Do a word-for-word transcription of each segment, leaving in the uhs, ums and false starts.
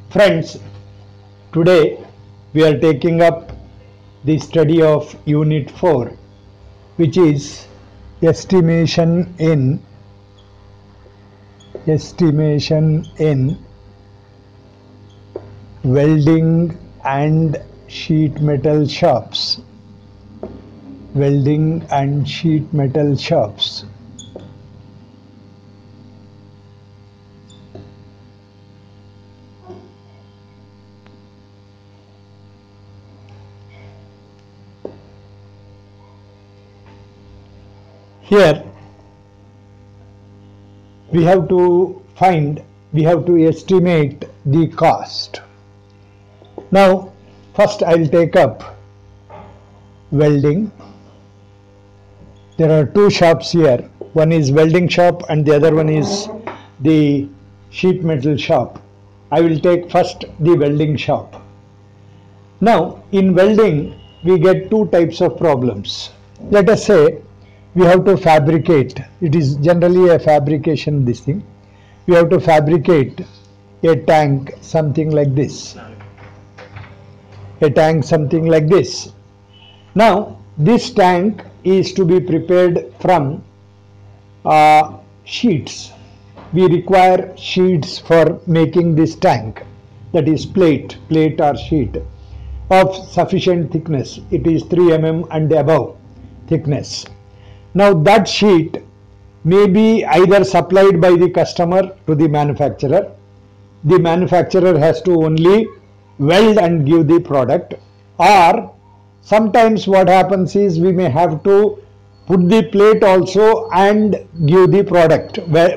Friends, today we are taking up the study of Unit four, which is estimation in estimation in welding and sheet metal shops. Welding and sheet metal shops. Here we have to find, we have to estimate the cost. Now first I will take up welding. There are two shops here. One is welding shop and the other one is the sheet metal shop. I will take first the welding shop. Now in welding we get two types of problems. Let us say we have to fabricate. It is generally a fabrication this thing. We have to fabricate a tank something like this. A tank something like this. Now this tank is to be prepared from uh, sheets. We require sheets for making this tank, that is plate, plate or sheet of sufficient thickness. It is three millimeters and above thickness. Now that sheet may be either supplied by the customer to the manufacturer. The manufacturer has to only weld and give the product, or sometimes what happens is we may have to put the plate also and give the product.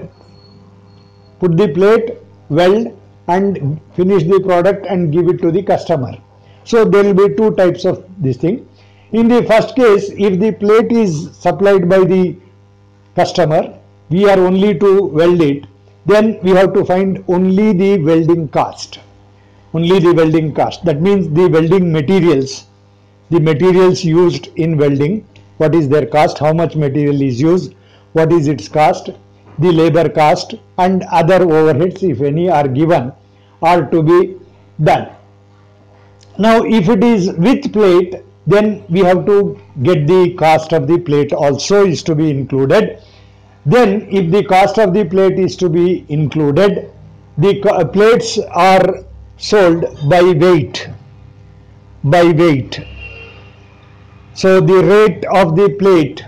Put the plate, weld and finish the product and give it to the customer. So there will be two types of this thing. In the first case, if the plate is supplied by the customer, we are only to weld it, then we have to find only the welding cost. Only the welding cost. That means the welding materials, the materials used in welding, what is their cost, how much material is used, what is its cost, the labor cost and other overheads, if any are given, are to be done. Now if it is with plate, then we have to get the cost of the plate also is to be included. Then if the cost of the plate is to be included, the plates are sold by weight, by weight. So the rate of the plate,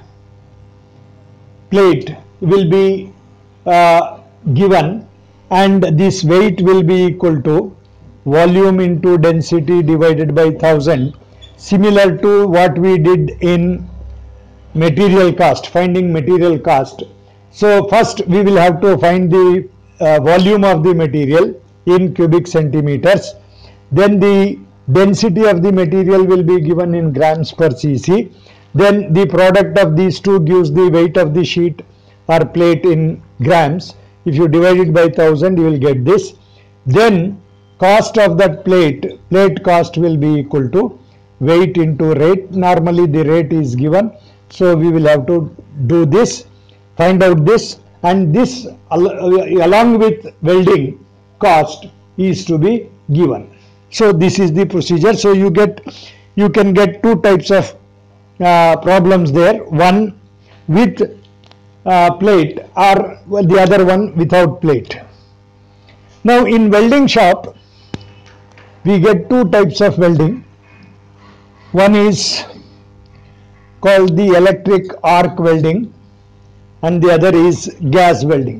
plate will be uh, given, and this weight will be equal to volume into density divided by one thousand. Similar to what we did in material cost, finding material cost. So first we will have to find the uh, volume of the material in cubic centimeters. Then the density of the material will be given in grams per cc. Then the product of these two gives the weight of the sheet or plate in grams. If you divide it by one thousand, you will get this. Then cost of that plate, plate cost will be equal to weight into rate. Normally the rate is given, so we will have to do this, find out this, and this along with welding cost is to be given. So this is the procedure. So you get, you can get two types of uh, problems there, one with uh, plate or well, the other one without plate. Now in welding shop we get two types of welding. One is called the electric arc welding and the other is gas welding.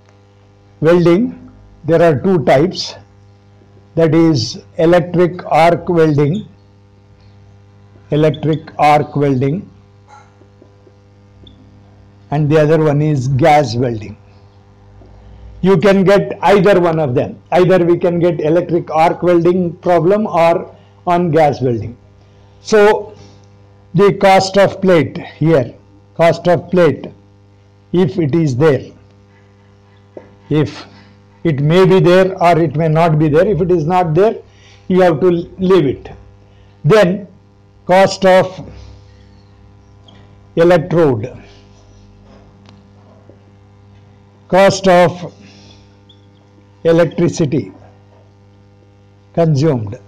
Welding, there are two types, that is electric arc welding, electric arc welding, and the other one is gas welding. You can get either one of them. Either we can get electric arc welding problem or on gas welding. So the cost of plate here, cost of plate, if it is there, if it may be there or it may not be there, if it is not there, you have to leave it. Then cost of electrode, cost of electricity, consumed.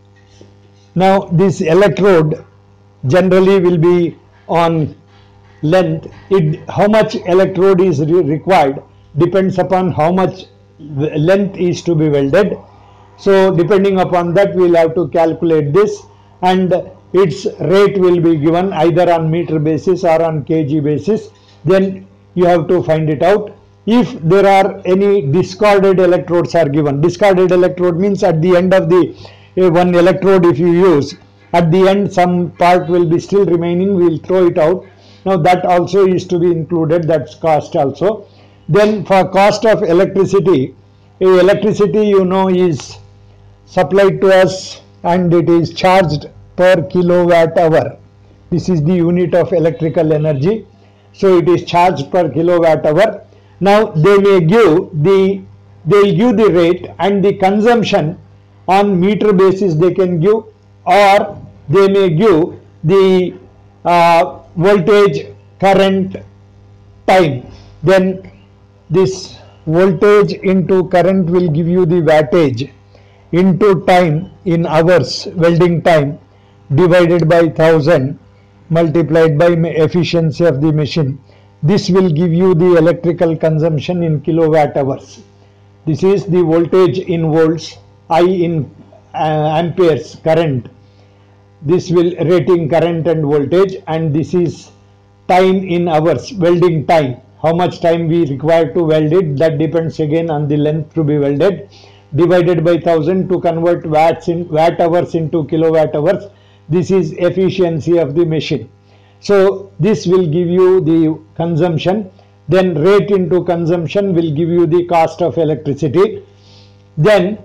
Now this electrode generally will be on length. It, how much electrode is re required depends upon how much length is to be welded. So depending upon that, we will have to calculate this, and its rate will be given either on meter basis or on kg basis. Then you have to find it out. If there are any discarded electrodes are given, discarded electrode means at the end of the uh, one electrode if you use, at the end some part will be still remaining, we will throw it out. Now that also is to be included, that's cost also. Then for cost of electricity, electricity you know is supplied to us and it is charged per kilowatt hour. This is the unit of electrical energy. So it is charged per kilowatt hour. Now they may give the, they will give the rate and the consumption on meter basis they can give, or they may give the uh, voltage, current, time. Then this voltage into current will give you the wattage into time in hours, welding time, divided by one thousand multiplied by efficiency of the machine. This will give you the electrical consumption in kilowatt hours. This is the voltage in volts, I in uh, amperes, current. This will rating current and voltage, and this is time in hours, welding time. How much time we require to weld it, that depends again on the length to be welded, divided by one thousand to convert watts in watt hours into kilowatt hours. This is efficiency of the machine. So this will give you the consumption. Then rate into consumption will give you the cost of electricity. Then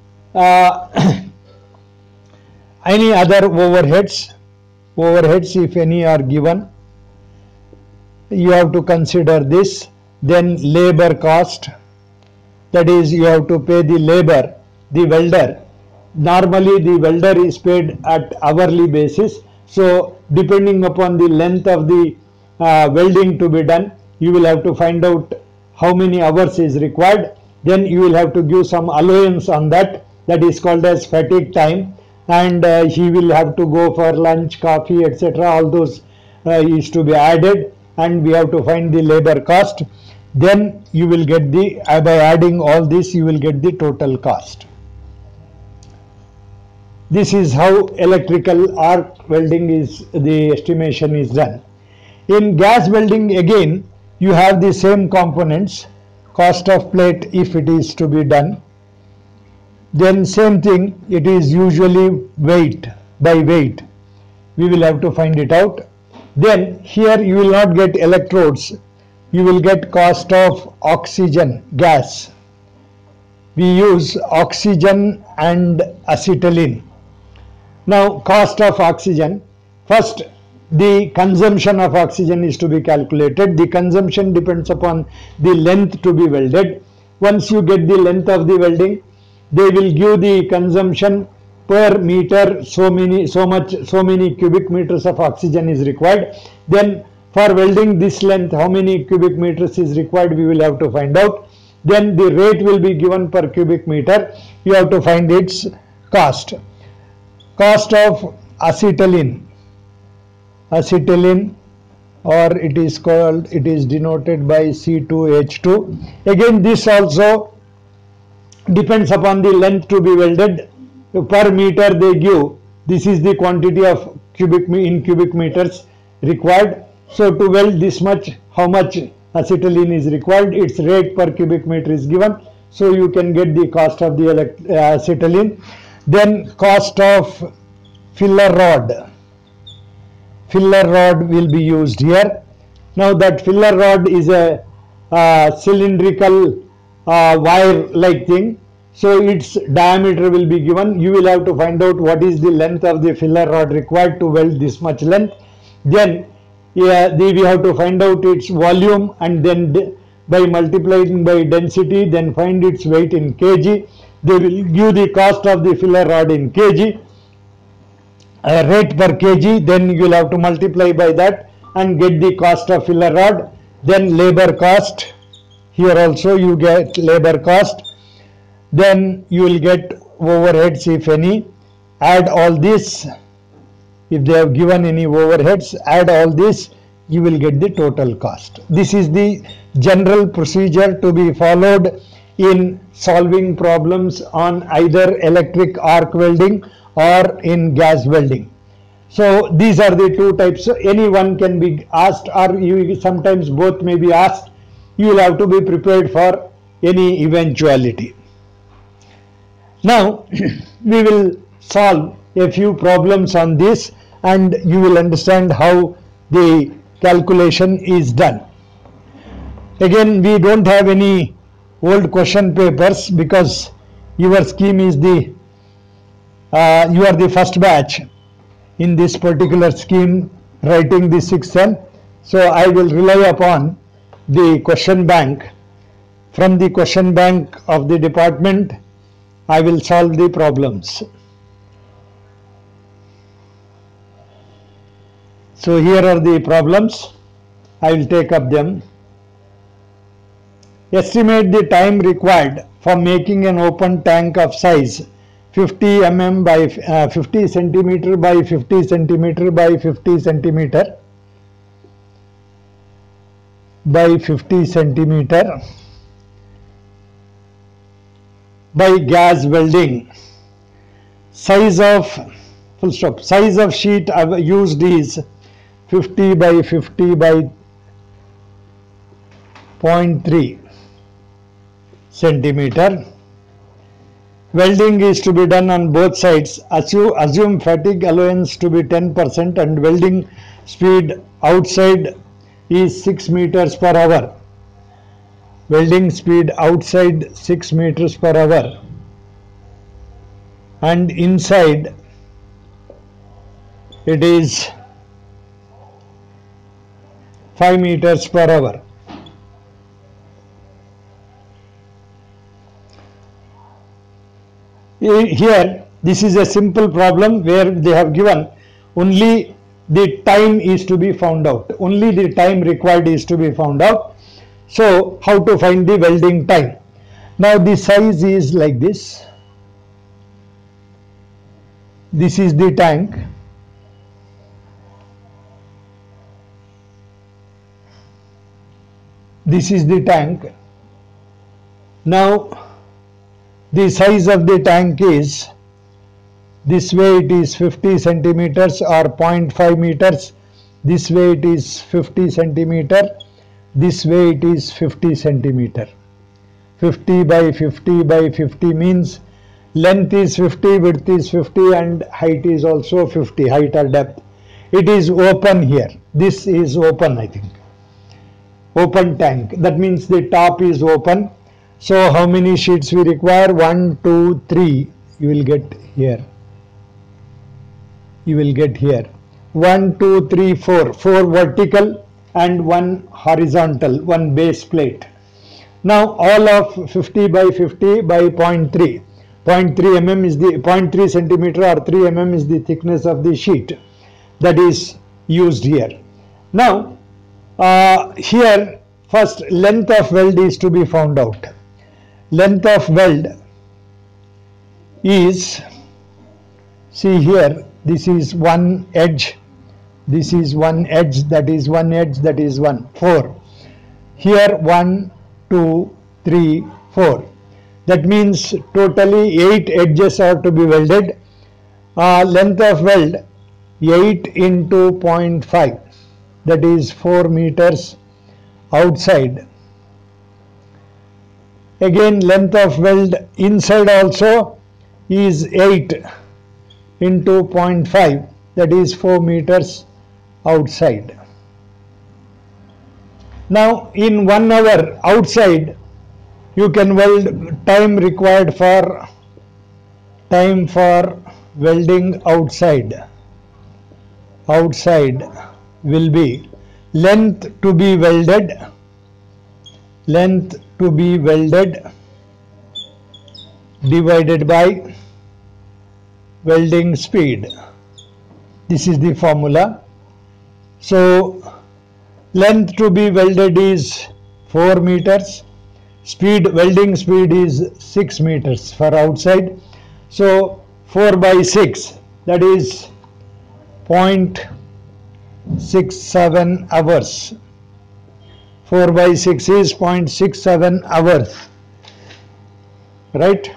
uh, any other overheads, overheads if any are given, you have to consider this. Then labor cost, that is you have to pay the labor, the welder. Normally the welder is paid at hourly basis. So depending upon the length of the uh, welding to be done, you will have to find out how many hours is required. Then you will have to give some allowance on that, that is called as fatigue time, and uh, he will have to go for lunch, coffee, et cetera. All those uh, is to be added, and we have to find the labor cost. Then you will get the, uh, by adding all this, you will get the total cost. This is how electrical arc welding is, the estimation is done. In gas welding again, you have the same components, cost of plate if it is to be done. Then same thing, it is usually weight, by weight. We will have to find it out. Then here you will not get electrodes, you will get cost of oxygen, gas. We use oxygen and acetylene. Now cost of oxygen, first the consumption of oxygen is to be calculated. The consumption depends upon the length to be welded. Once you get the length of the welding, they will give the consumption per meter, so many, so much, so many cubic meters of oxygen is required. Then for welding this length, how many cubic meters is required, we will have to find out. Then the rate will be given per cubic meter. You have to find its cost. Cost of acetylene, acetylene, or it is called, it is denoted by C two H two. Again this also depends upon the length to be welded. Per meter they give, this is the quantity of cubic in cubic meters required. So to weld this much, how much acetylene is required, its rate per cubic meter is given. So you can get the cost of the uh, acetylene. Then cost of filler rod. Filler rod will be used here. Now that filler rod is a uh, cylindrical uh, wire like thing. So its diameter will be given. You will have to find out what is the length of the filler rod required to weld this much length. Then yeah, the, we have to find out its volume, and then by multiplying by density, then find its weight in kg. They will give the cost of the filler rod in kg, uh, rate per kg, then you will have to multiply by that and get the cost of filler rod. Then labor cost, here also you get labor cost. Then you will get overheads if any, add all this. If they have given any overheads, add all this, you will get the total cost. This is the general procedure to be followed in solving problems on either electric arc welding or in gas welding. So these are the two types. So any one can be asked, or you sometimes both may be asked. You will have to be prepared for any eventuality. Now we will solve a few problems on this, and you will understand how the calculation is done. Again, we don't have any old question papers because your scheme is the uh, you are the first batch in this particular scheme writing the sixth sem. So I will rely upon the question bank. From the question bank of the department, I will solve the problems. So here are the problems. I will take up them. Estimate the time required for making an open tank of size fifty millimeters by uh, fifty centimeter by fifty centimeter by fifty centimeter by fifty centimeter by gas welding. Size of full stop. Size of sheet I've used is fifty by fifty by zero point three centimeter. Welding is to be done on both sides. Assume, assume fatigue allowance to be ten percent and welding speed outside is six meters per hour. Welding speed outside six meters per hour and inside it is five meters per hour. Here this is a simple problem where they have given only the time is to be found out. Only the time required is to be found out. So how to find the welding time? Now the size is like this. This is the tank. This is the tank. Now the size of the tank is, this way it is fifty centimeters or zero point five meters, this way it is fifty centimeter, this way it is fifty centimeter. fifty by fifty by fifty means length is fifty, width is fifty and height is also fifty, height or depth. It is open here. This is open, I think. Open tank. That means the top is open. So how many sheets we require? One, two, three. You will get here. You will get here. One, two, three, four. Four vertical and one horizontal, one base plate. Now all of fifty by fifty by zero point three. zero point three millimeters is the zero point three centimeter or three millimeters is the thickness of the sheet that is used here. Now uh, here first length of weld is to be found out. Length of weld is, see here, this is one edge, this is one edge, that is one edge, that is one, four. Here one, two, three, four. That means totally eight edges are to be welded. Uh, length of weld eight into zero point five, that is four meters outside. Again length of weld inside also is eight into zero point five, that is four meters outside. Now in one hour outside you can weld, time required for time for welding outside outside will be length to be welded length to be welded divided by welding speed. This is the formula. So length to be welded is four meters, speed, welding speed is six meters for outside. So four by six, that is zero point six seven hours. four by six is zero point six seven hours, right?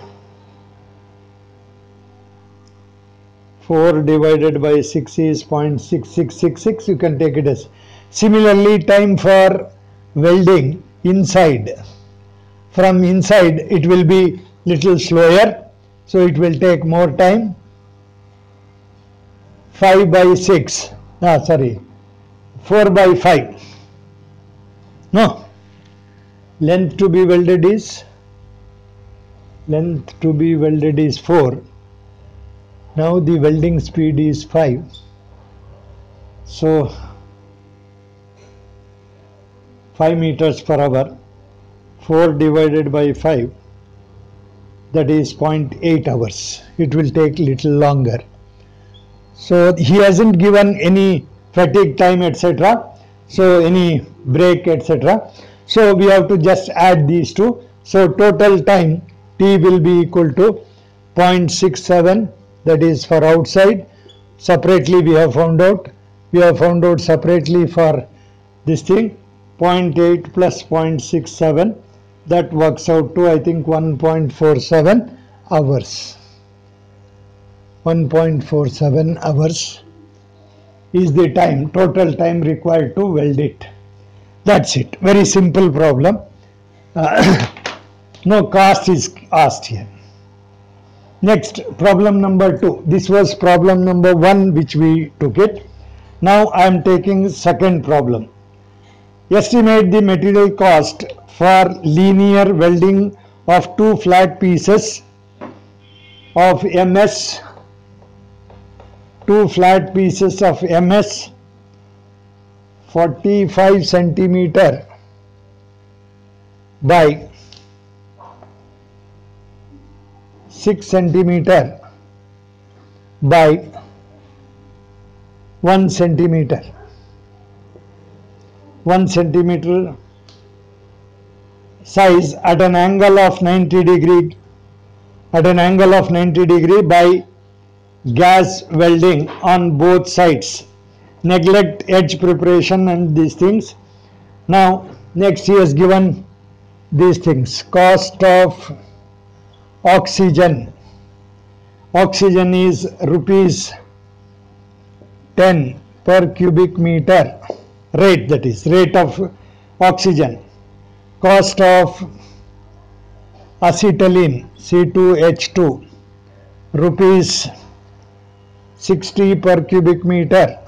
four divided by six is zero point six six six six, you can take it as. Similarly, time for welding inside, from inside it will be little slower, so it will take more time. five by six, ah sorry, four by five. No, length to be welded is, length to be welded is four. Now the welding speed is five. So five meters per hour, four divided by five, that is zero point eight hours. It will take little longer. So he hasn't given any fatigue time, et cetera. So any break, et cetera. So we have to just add these two. So total time T will be equal to zero point six seven, that is for outside. Separately we have found out. We have found out separately for this thing. zero point eight plus zero point six seven, that works out to I think one point four seven hours. one point four seven hours is the time, total time required to weld it. That's it. Very simple problem. Uh, no cost is asked here. Next, problem number two. This was problem number one which we took it. Now I am taking second problem. Estimate the material cost for linear welding of two flat pieces of M S, two flat pieces of M S forty-five centimeter by six centimeter by one centimeter. one centimeter size at an angle of ninety degree, at an angle of ninety degree by gas welding on both sides. Neglect edge preparation and these things. Now next he has given these things. Cost of oxygen. Oxygen is rupees ten per cubic meter. Rate, that is rate of oxygen. Cost of acetylene C two H two rupees sixty per cubic meter.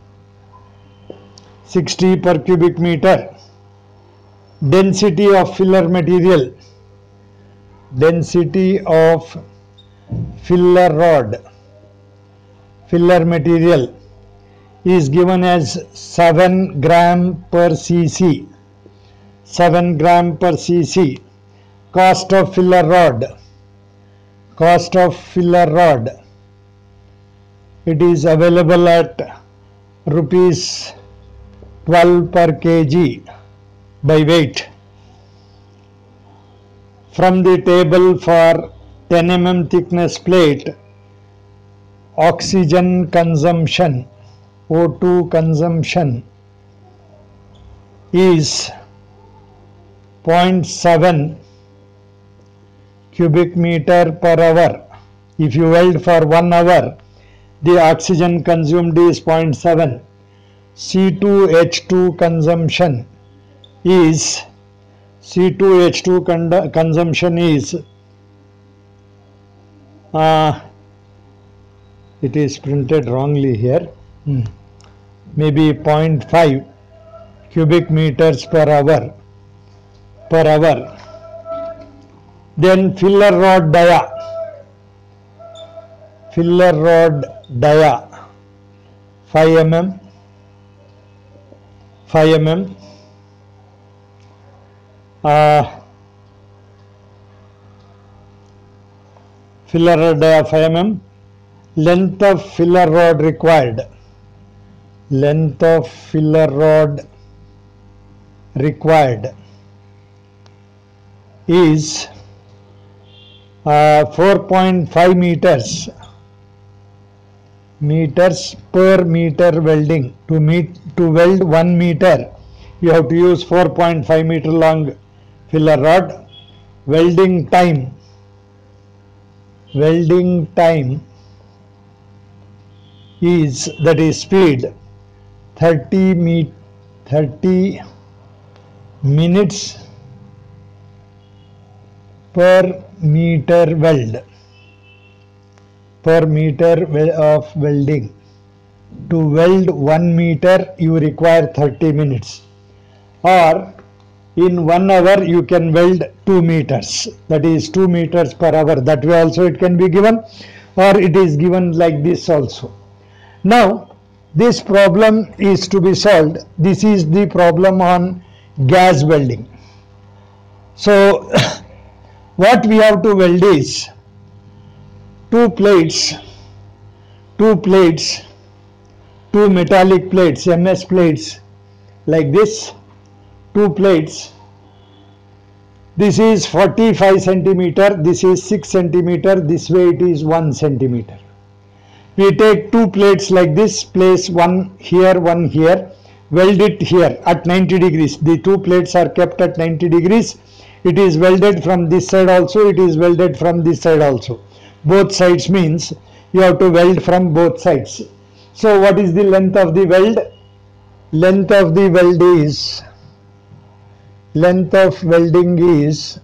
sixty per cubic meter. Density of filler material. Density of filler rod. Filler material is given as seven gram per cc. seven gram per cc. Cost of filler rod. Cost of filler rod. It is available at rupees twelve per kg by weight. From the table for ten millimeter thickness plate, oxygen consumption, O two consumption is zero point seven cubic meter per hour. If you weld for one hour, the oxygen consumed is zero point seven. C two H two consumption is C two H two consumption is uh, it is printed wrongly here. Hmm. Maybe zero point five cubic meters per hour per hour. Then filler rod dia. Filler rod dia five millimeters. five millimeters. Uh, filler rod dia five millimeters. Length of filler rod required. Length of filler rod required is uh, four point five meters meters per meter welding. To meet to weld one meter, you have to use four point five meter long filler rod. Welding time welding time is, that is speed, thirty minutes per meter weld per meter of welding. To weld one meter you require thirty minutes, or in one hour you can weld two meters, that is two meters per hour. That way also it can be given, or it is given like this also. Now this problem is to be solved. This is the problem on gas welding. So what we have to weld is two plates, two plates, two metallic plates, M S plates like this, two plates. This is forty-five centimeter, this is six centimeter, this way it is one centimeter. We take two plates like this, place one here, one here, weld it here at ninety degrees. The two plates are kept at ninety degrees. It is welded from this side also, it is welded from this side also. Both sides means you have to weld from both sides. So what is the length of the weld? Length of the weld is, length of welding is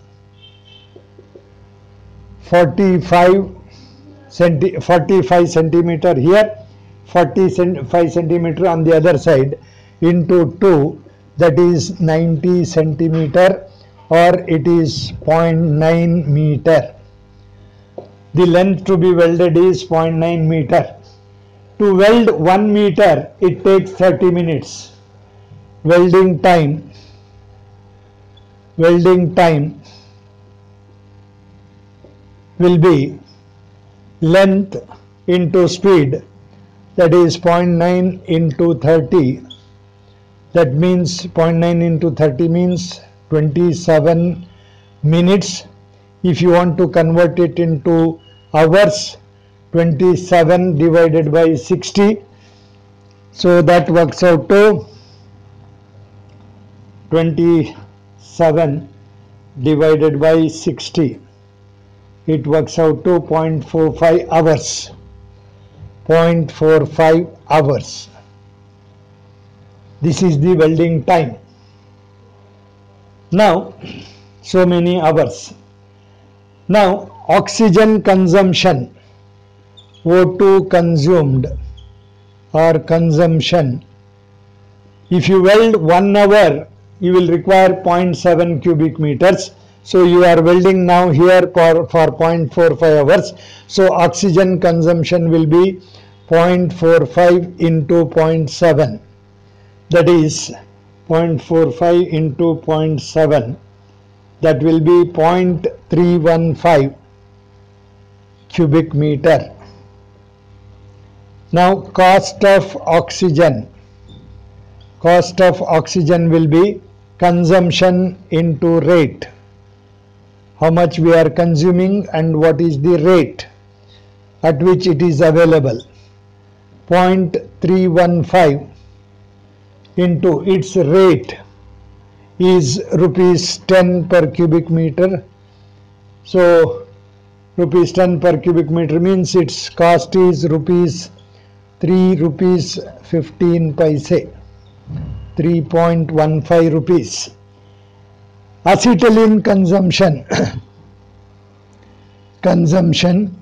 forty-five centimeter here, forty-five centimeter on the other side, into two, that is ninety centimeter, or it is zero point nine meter. The length to be welded is zero point nine meter. To weld one meter it takes thirty minutes. Welding time welding time will be length into speed, that is zero point nine into thirty. That means zero point nine into thirty means twenty-seven minutes. If you want to convert it into hours, twenty-seven divided by sixty, so that works out to twenty-seven divided by sixty. It works out to zero point four five hours. zero point four five hours. This is the welding time. Now, so many hours. Now, oxygen consumption, O two consumed or consumption. If you weld one hour, you will require zero point seven cubic meters. So you are welding now here for, for zero point four five hours. So oxygen consumption will be zero point four five into zero point seven. That is zero point four five into zero point seven. That will be zero point three one five cubic meter. Now cost of oxygen. Cost of oxygen will be consumption into rate. How much we are consuming and what is the rate at which it is available. zero point three one five into its rate is rupees ten per cubic meter. So rupees ten per cubic meter means its cost is rupees three rupees fifteen paise, three point one five rupees. Acetylene consumption consumption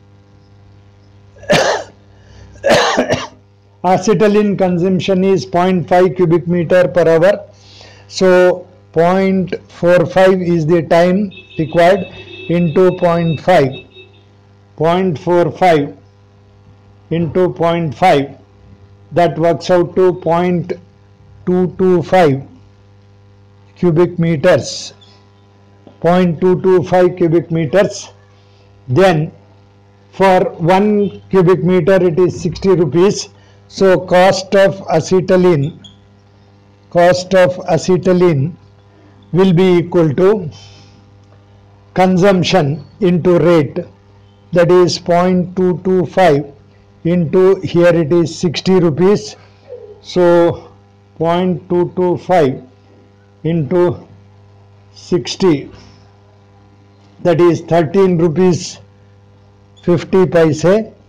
acetylene consumption is zero point five cubic meter per hour. So zero point four five is the time required into zero point five. zero point four five into zero point five, that works out to zero point two two five cubic meters. zero point two two five cubic meters. Then for one cubic meter it is sixty rupees. So cost of acetylene cost of acetylene will be equal to consumption into rate, that is zero point two two five into, here it is sixty rupees, so zero point two two five into sixty, that is thirteen rupees fifty paise.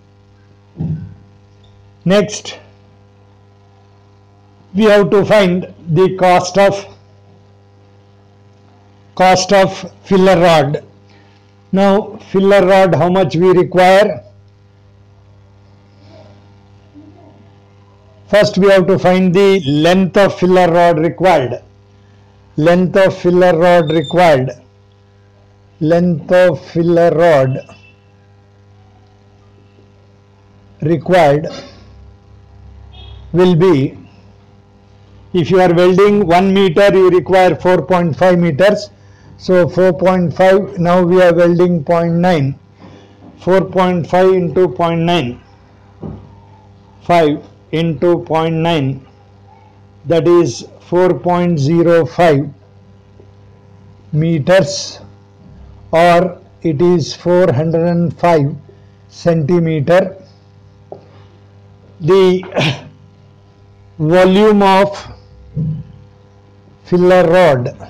Next, we have to find the cost of cost of filler rod. Now filler rod, how much we require? First we have to find the length of filler rod required. Length of filler rod required. Length of filler rod required will be, if you are welding one meter, you require four point five meters. So four point five, now we are welding zero point nine. four point five into zero point nine. five into zero point nine, that is four point zero five meters, or it is four hundred five centimeter. The volume of filler rod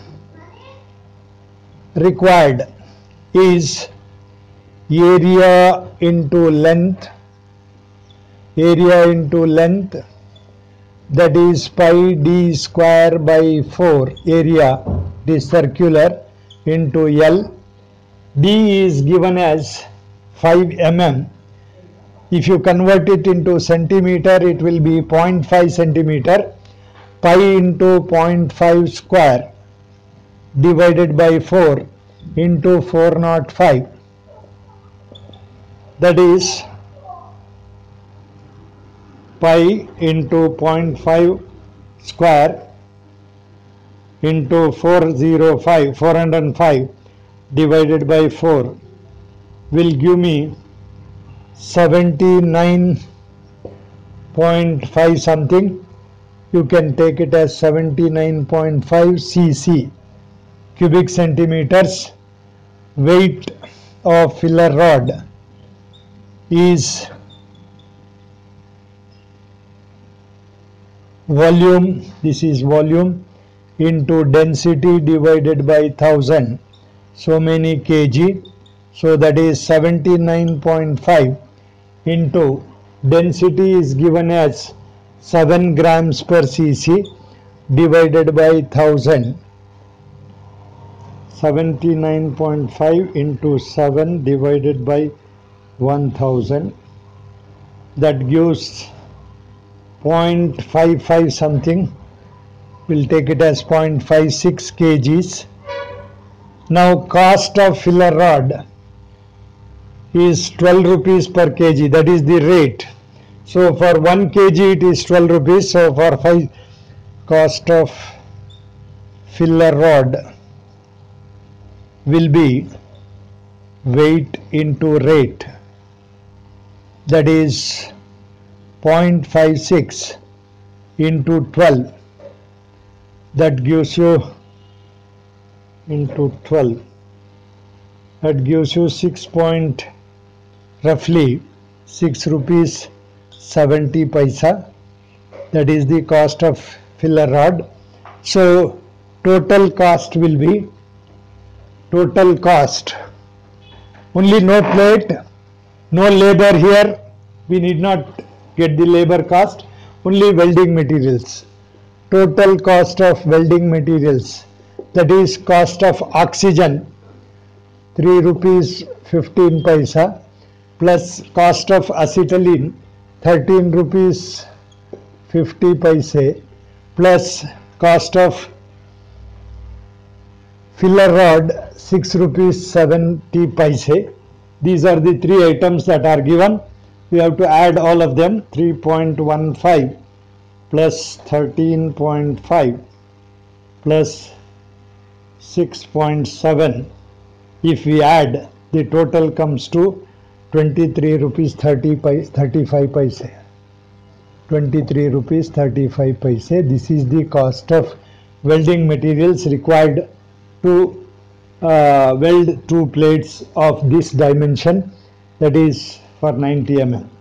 required is area into length, area into length, that is pi d square by four, area is circular, into L. D is given as five millimeters. If you convert it into centimeter, it will be zero point five centimeter. Pi into zero point five square divided by four into four hundred five, that is pi into zero point five square into four hundred five, four hundred five divided by four will give me seventy-nine point five something. You can take it as seventy-nine point five C C, cubic centimeters. Weight of filler rod is volume, this is volume, into density divided by one thousand, so many kg, so that is seventy-nine point five into density is given as seven grams per cc divided by one thousand. seventy-nine point five into seven divided by one thousand, that gives zero point five five something. We'll take it as zero point five six kgs. Now cost of filler rod is twelve rupees per kg, that is the rate. So for one kg it is twelve rupees. So for five, cost of filler rod will be weight into rate, that is zero point five six into twelve, that gives you into twelve, that gives you six point roughly six rupees seventy paisa. That is the cost of filler rod. So total cost will be, total cost, only no plate, no labor here, we need not get the labor cost, only welding materials. Total cost of welding materials, that is cost of oxygen, three rupees fifteen paisa, plus cost of acetylene, thirteen rupees fifty paise, plus cost of filler rod, six rupees seventy paise. These are the three items that are given. We have to add all of them. Three point one five plus thirteen point five plus six point seven. If we add, the total comes to twenty-three rupees thirty paise, thirty-five paise. twenty-three rupees thirty-five paise. This is the cost of welding materials required to uh, weld two plates of this dimension, that is for ninety millimeters.